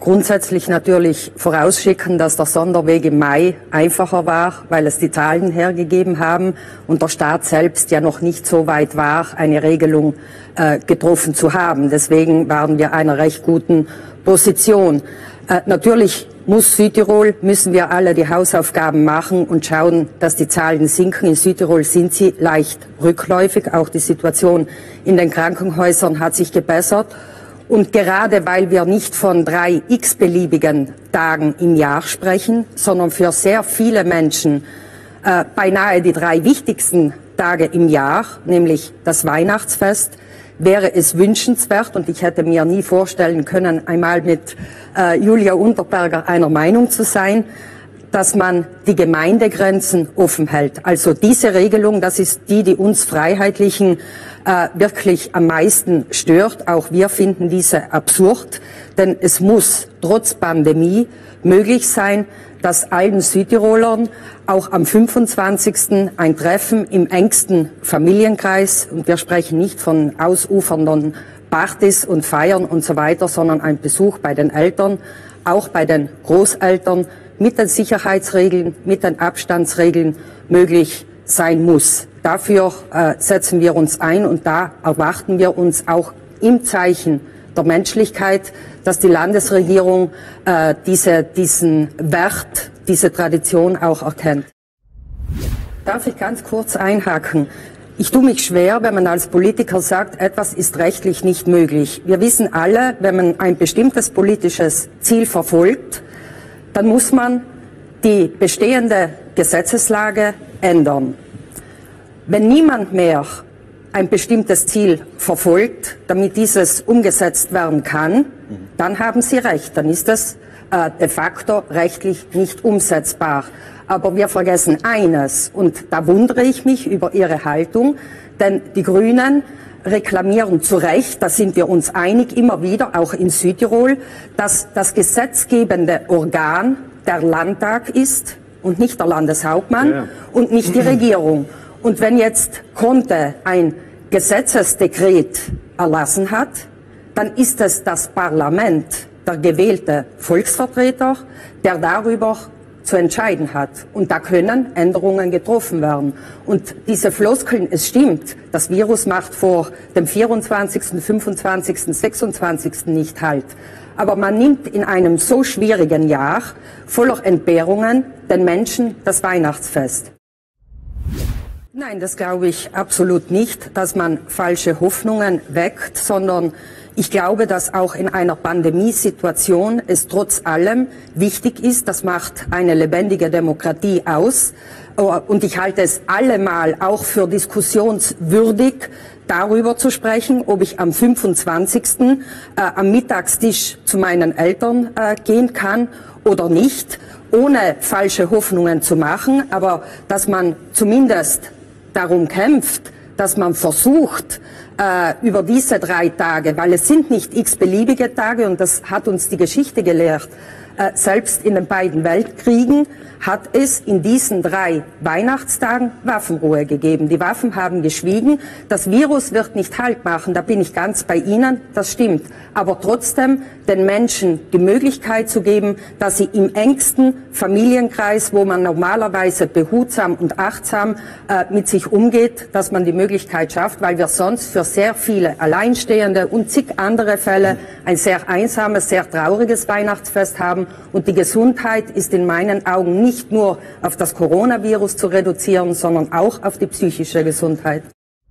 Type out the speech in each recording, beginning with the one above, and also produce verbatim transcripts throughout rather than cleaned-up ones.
grundsätzlich natürlich vorausschicken, dass der Sonderweg im Mai einfacher war, weil es die Zahlen hergegeben haben und der Staat selbst ja noch nicht so weit war, eine Regelung äh, getroffen zu haben. Deswegen waren wir einer recht guten Position. Äh, natürlich muss Südtirol, müssen wir alle die Hausaufgaben machen und schauen, dass die Zahlen sinken. In Südtirol sind sie leicht rückläufig. Auch die Situation in den Krankenhäusern hat sich gebessert. Und gerade weil wir nicht von drei x-beliebigen Tagen im Jahr sprechen, sondern für sehr viele Menschen äh, beinahe die drei wichtigsten Tage im Jahr, nämlich das Weihnachtsfest, wäre es wünschenswert, und ich hätte mir nie vorstellen können, einmal mit äh, Julia Unterberger einer Meinung zu sein, dass man die Gemeindegrenzen offen hält. Also diese Regelung, das ist die, die uns Freiheitlichen äh, wirklich am meisten stört. Auch wir finden diese absurd, denn es muss trotz Pandemie möglich sein, dass allen Südtirolern auch am fünfundzwanzigsten ein Treffen im engsten Familienkreis, und wir sprechen nicht von ausufernden Partys und Feiern und so weiter, sondern ein Besuch bei den Eltern, auch bei den Großeltern, mit den Sicherheitsregeln, mit den Abstandsregeln möglich sein muss. Dafür äh, setzen wir uns ein, und da erwarten wir uns auch im Zeichen der Menschlichkeit, dass die Landesregierung äh, diese, diesen Wert, diese Tradition auch erkennt. Darf ich ganz kurz einhaken? Ich tue mich schwer, wenn man als Politiker sagt, etwas ist rechtlich nicht möglich. Wir wissen alle, wenn man ein bestimmtes politisches Ziel verfolgt, dann muss man die bestehende Gesetzeslage ändern. Wenn niemand mehr ein bestimmtes Ziel verfolgt, damit dieses umgesetzt werden kann, dann haben Sie recht, dann ist das äh, de facto rechtlich nicht umsetzbar. Aber wir vergessen eines, und da wundere ich mich über Ihre Haltung, denn die Grünen reklamieren zu Recht, da sind wir uns einig, immer wieder, auch in Südtirol, dass das gesetzgebende Organ der Landtag ist und nicht der Landeshauptmann ja. und nicht die Regierung. Und wenn jetzt Conte ein Gesetzesdekret erlassen hat, dann ist es das Parlament, der gewählte Volksvertreter, der darüber zu entscheiden hat. Und da können Änderungen getroffen werden. Und diese Floskeln, es stimmt, das Virus macht vor dem vierundzwanzigsten, fünfundzwanzigsten, sechsundzwanzigsten nicht Halt. Aber man nimmt in einem so schwierigen Jahr voller Entbehrungen den Menschen das Weihnachtsfest. Nein, das glaube ich absolut nicht, dass man falsche Hoffnungen weckt, sondern ich glaube, dass auch in einer Pandemiesituation es trotz allem wichtig ist, das macht eine lebendige Demokratie aus. Und ich halte es allemal auch für diskussionswürdig, darüber zu sprechen, ob ich am fünfundzwanzigsten Äh, am Mittagstisch zu meinen Eltern äh, gehen kann oder nicht, ohne falsche Hoffnungen zu machen, aber dass man zumindest darum kämpft, dass man versucht, äh, über diese drei Tage, weil es sind nicht x-beliebige Tage, und das hat uns die Geschichte gelehrt, äh, selbst in den beiden Weltkriegen hat es in diesen drei Weihnachtstagen Waffenruhe gegeben. Die Waffen haben geschwiegen. Das Virus wird nicht Halt machen, da bin ich ganz bei Ihnen, das stimmt. Aber trotzdem den Menschen die Möglichkeit zu geben, dass sie im engsten Familienkreis, wo man normalerweise behutsam und achtsam äh, mit sich umgeht, dass man die Möglichkeit schafft, weil wir sonst für sehr viele Alleinstehende und zig andere Fälle ein sehr einsames, sehr trauriges Weihnachtsfest haben. Und die Gesundheit ist in meinen Augen nicht nicht nur auf das Coronavirus zu reduzieren, sondern auch auf die psychische Gesundheit.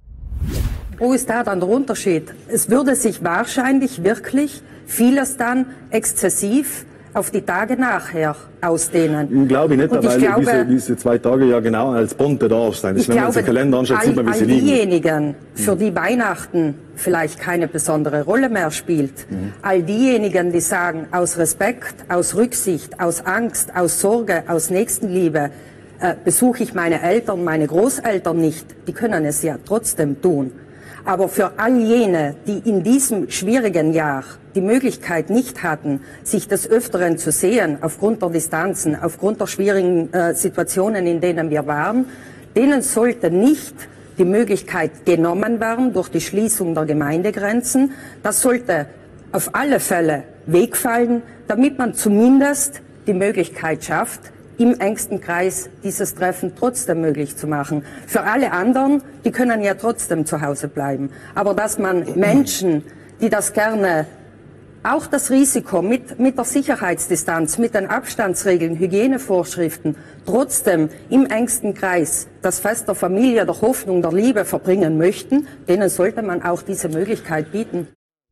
Wo ist da dann der Unterschied? Es würde sich wahrscheinlich wirklich vieles dann exzessiv auf die Tage nachher ausdehnen. Glaube ich nicht, und weil ich glaube, diese, diese zwei Tage ja genau als Bondbedarf sein. Ich Wenn man glaube, den Kalender anschaut, all, sieht man, wie all sie liegen. diejenigen, für die Weihnachten vielleicht keine besondere Rolle mehr spielt, mhm. all diejenigen, die sagen, aus Respekt, aus Rücksicht, aus Angst, aus Sorge, aus Nächstenliebe, äh, besuche ich meine Eltern, meine Großeltern nicht, die können es ja trotzdem tun. Aber für all jene, die in diesem schwierigen Jahr die Möglichkeit nicht hatten, sich des Öfteren zu sehen, aufgrund der Distanzen, aufgrund der schwierigen äh, Situationen, in denen wir waren, denen sollte nicht die Möglichkeit genommen werden durch die Schließung der Gemeindegrenzen. Das sollte auf alle Fälle wegfallen, damit man zumindest die Möglichkeit schafft, im engsten Kreis dieses Treffen trotzdem möglich zu machen. Für alle anderen, die können ja trotzdem zu Hause bleiben. Aber dass man Menschen, die das gerne, auch das Risiko mit, mit der Sicherheitsdistanz, mit den Abstandsregeln, Hygienevorschriften, trotzdem im engsten Kreis das Fest der Familie, der Hoffnung, der Liebe verbringen möchten, denen sollte man auch diese Möglichkeit bieten.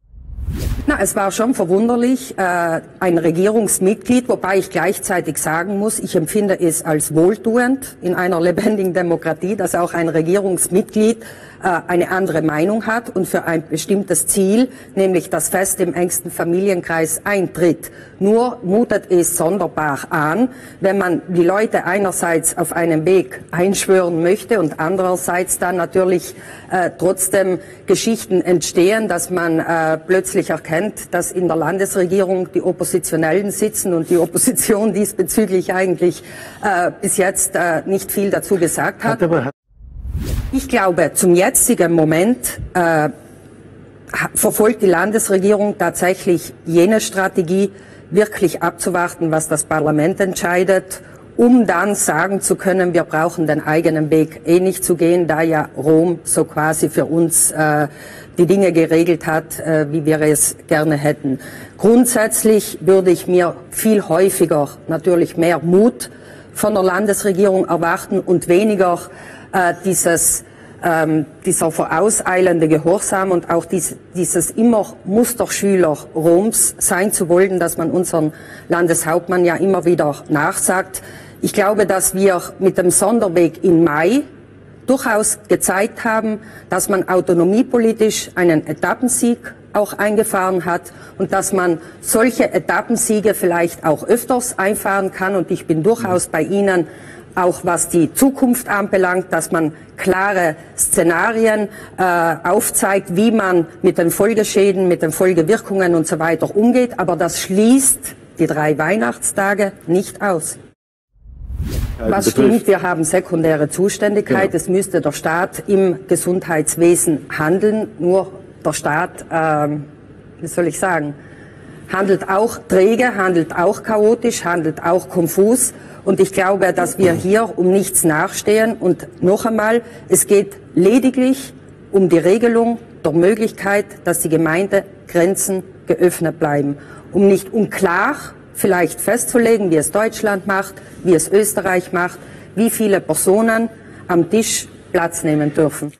Na, es war schon verwunderlich, äh, ein Regierungsmitglied, wobei ich gleichzeitig sagen muss, ich empfinde es als wohltuend in einer lebendigen Demokratie, dass auch ein Regierungsmitglied äh, eine andere Meinung hat und für ein bestimmtes Ziel, nämlich das Fest im engsten Familienkreis, eintritt. Nur mutet es sonderbar an, wenn man die Leute einerseits auf einen Weg einschwören möchte und andererseits dann natürlich äh, trotzdem Geschichten entstehen, dass man äh, plötzlich erkennt, dass in der Landesregierung die Oppositionellen sitzen und die Opposition diesbezüglich eigentlich äh, bis jetzt äh, nicht viel dazu gesagt hat. Ich glaube, zum jetzigen Moment äh, verfolgt die Landesregierung tatsächlich jene Strategie, wirklich abzuwarten, was das Parlament entscheidet, um dann sagen zu können, wir brauchen den eigenen Weg eh nicht zu gehen, da ja Rom so quasi für uns äh, die Dinge geregelt hat, äh, wie wir es gerne hätten. Grundsätzlich würde ich mir viel häufiger natürlich mehr Mut von der Landesregierung erwarten und weniger äh, dieses ähm, dieser vorauseilende Gehorsam und auch dies, dieses immer Musterschüler Roms sein zu wollen, dass man unseren Landeshauptmann ja immer wieder nachsagt. Ich glaube, dass wir mit dem Sonderweg im Mai durchaus gezeigt haben, dass man autonomiepolitisch einen Etappensieg auch eingefahren hat und dass man solche Etappensiege vielleicht auch öfters einfahren kann. Und ich bin durchaus bei Ihnen, auch was die Zukunft anbelangt, dass man klare Szenarien äh, aufzeigt, wie man mit den Folgeschäden, mit den Folgewirkungen und so weiter umgeht. Aber das schließt die drei Weihnachtstage nicht aus. Was stimmt, wir haben sekundäre Zuständigkeit. Genau. Es müsste der Staat im Gesundheitswesen handeln. Nur der Staat, äh, wie soll ich sagen, handelt auch träge, handelt auch chaotisch, handelt auch konfus. Und ich glaube, dass wir hier um nichts nachstehen. Und noch einmal, es geht lediglich um die Regelung der Möglichkeit, dass die Gemeindegrenzen geöffnet bleiben. Um nicht unklar vielleicht festzulegen, wie es Deutschland macht, wie es Österreich macht, wie viele Personen am Tisch Platz nehmen dürfen.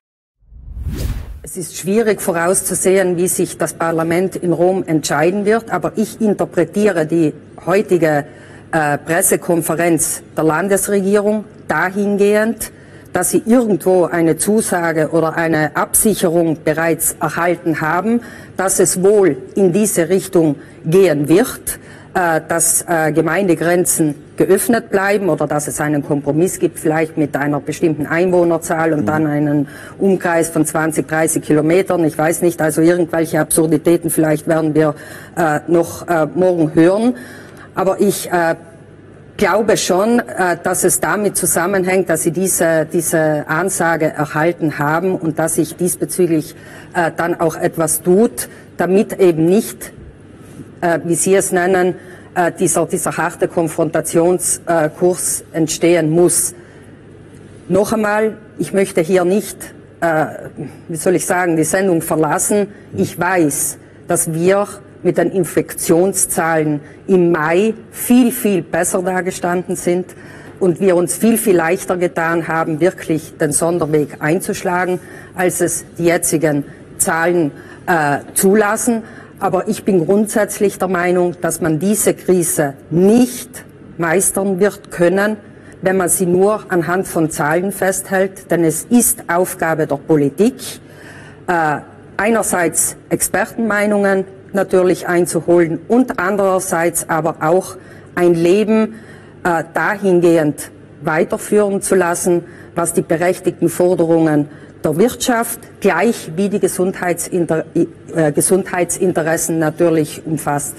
Es ist schwierig vorauszusehen, wie sich das Parlament in Rom entscheiden wird, aber ich interpretiere die heutige äh, Pressekonferenz der Landesregierung dahingehend, dass sie irgendwo eine Zusage oder eine Absicherung bereits erhalten haben, dass es wohl in diese Richtung gehen wird, äh, dass äh, Gemeindegrenzen geöffnet bleiben oder dass es einen Kompromiss gibt, vielleicht mit einer bestimmten Einwohnerzahl und mhm. dann einen Umkreis von zwanzig, dreißig Kilometern. Ich weiß nicht, also irgendwelche Absurditäten vielleicht werden wir äh, noch äh, morgen hören. Aber ich äh, glaube schon, äh, dass es damit zusammenhängt, dass Sie diese, diese Ansage erhalten haben und dass sich diesbezüglich äh, dann auch etwas tut, damit eben nicht, äh, wie Sie es nennen, äh, dieser, dieser harte Konfrontationskurs äh, entstehen muss. Noch einmal, ich möchte hier nicht, äh, wie soll ich sagen, die Sendung verlassen. Ich weiß, dass wir mit den Infektionszahlen im Mai viel, viel besser dagestanden sind und wir uns viel, viel leichter getan haben, wirklich den Sonderweg einzuschlagen, als es die jetzigen Zahlen äh, zulassen. Aber ich bin grundsätzlich der Meinung, dass man diese Krise nicht meistern wird können, wenn man sie nur anhand von Zahlen festhält. Denn es ist Aufgabe der Politik, äh, einerseits Expertenmeinungen natürlich einzuholen und andererseits aber auch ein Leben äh, dahingehend weiterführen zu lassen, was die berechtigten Forderungen der Wirtschaft gleich wie die Gesundheitsinter äh, Gesundheitsinteressen natürlich umfasst.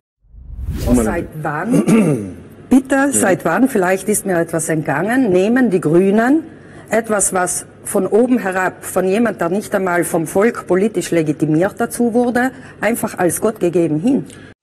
Seit wann, bitte, ja. seit wann, vielleicht ist mir etwas entgangen, nehmen die Grünen etwas, was von oben herab, von jemand, der nicht einmal vom Volk politisch legitimiert dazu wurde, einfach als Gott gegeben hin.